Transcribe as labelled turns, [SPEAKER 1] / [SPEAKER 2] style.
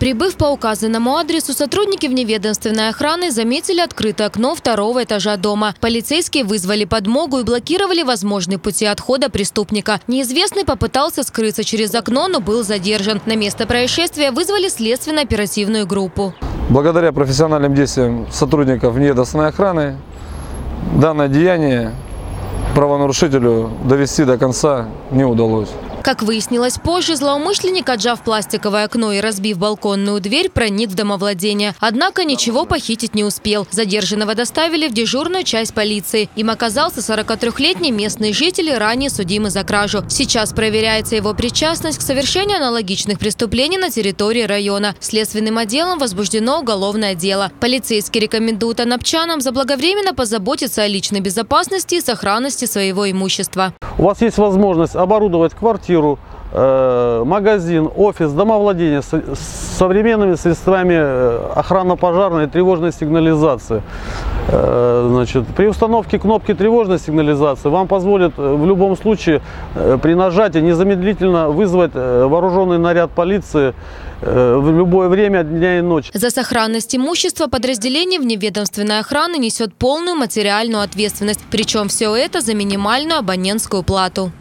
[SPEAKER 1] Прибыв по указанному адресу, сотрудники вневедомственной охраны заметили открытое окно второго этажа дома. Полицейские вызвали подмогу и блокировали возможные пути отхода преступника. Неизвестный попытался скрыться через окно, но был задержан. На место происшествия вызвали следственно-оперативную группу.
[SPEAKER 2] Благодаря профессиональным действиям сотрудников вневедомственной охраны данное деяние правонарушителю довести до конца не удалось.
[SPEAKER 1] Как выяснилось позже, злоумышленник, отжав пластиковое окно и разбив балконную дверь, проник в домовладение. Однако ничего похитить не успел. Задержанного доставили в дежурную часть полиции. Им оказался 43-летний местный житель, ранее судимый за кражу. Сейчас проверяется его причастность к совершению аналогичных преступлений на территории района. Следственным отделом возбуждено уголовное дело. Полицейские рекомендуют анапчанам заблаговременно позаботиться о личной безопасности и сохранности своего имущества.
[SPEAKER 3] У вас есть возможность оборудовать квартиру, магазин, офис, домовладение с современными средствами охранно-пожарной и тревожной сигнализации. При установке кнопки тревожной сигнализации вам позволит в любом случае при нажатии незамедлительно вызвать вооруженный наряд полиции в любое время дня и ночи.
[SPEAKER 1] За сохранность имущества подразделение вневедомственной охраны несет полную материальную ответственность. Причем все это за минимальную абонентскую плату.